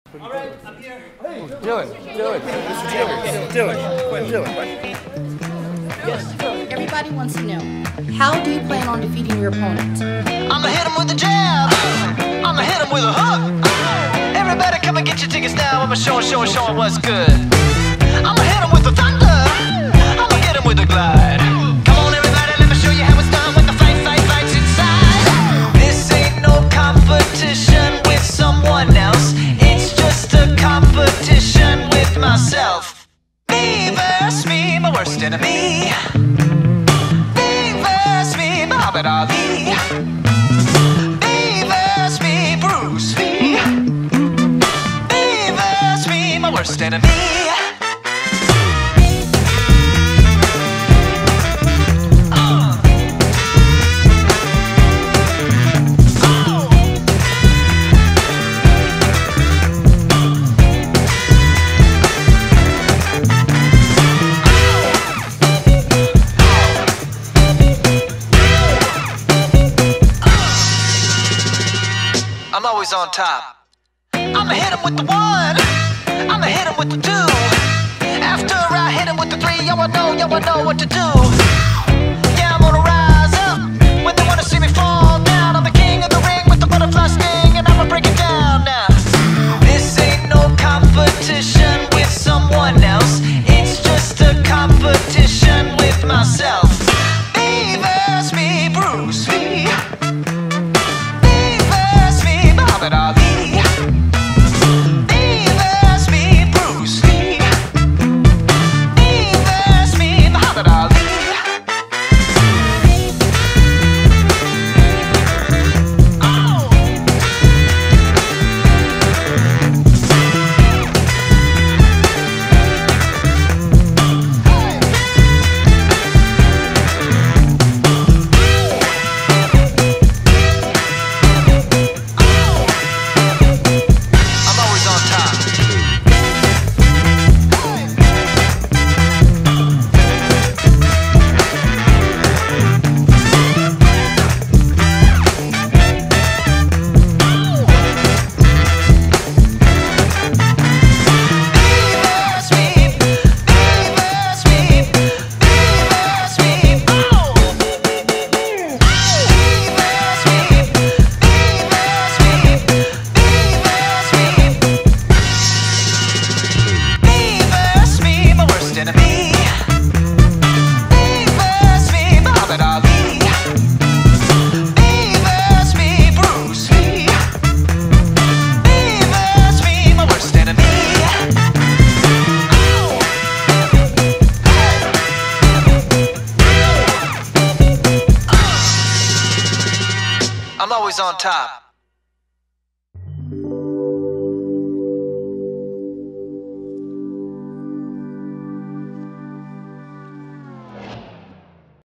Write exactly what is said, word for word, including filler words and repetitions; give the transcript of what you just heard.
All right, I'm here. Hey, do it, do it, do it, do it, Yes. Everybody wants to know, how do you plan on defeating your opponent? I'ma hit him with a jab. I'ma hit him with a hook. Everybody come and get your tickets now. I'ma show him, show him, show him what's good. I'ma hit him with the thunder. I'ma get him with the glide. Come on, everybody, let me show you how it's done when the fight, fight, fights inside. This ain't no competition with someone else. It's just a competition with myself. Me versus me, my worst enemy. Me versus me, Muhammad Ali. Me versus me, Bruce Lee. Me versus me, my worst enemy. I'm always on top. I'ma hit him with the one. I'ma hit him with the two. After I hit him with the three, y'all know, y'all know what to do. Yeah, I'm gonna rise up when they wanna see me fall down. I'm the king of the ring with the butterfly sting, and I'ma break it down now. This ain't no competition with someone else. It's just a competition with myself. Me versus me, Bruce Lee. Muhammad Ali. Me versus me, Bruce Lee. Me versus me, Muhammad Ali. Oh. I'm always on top.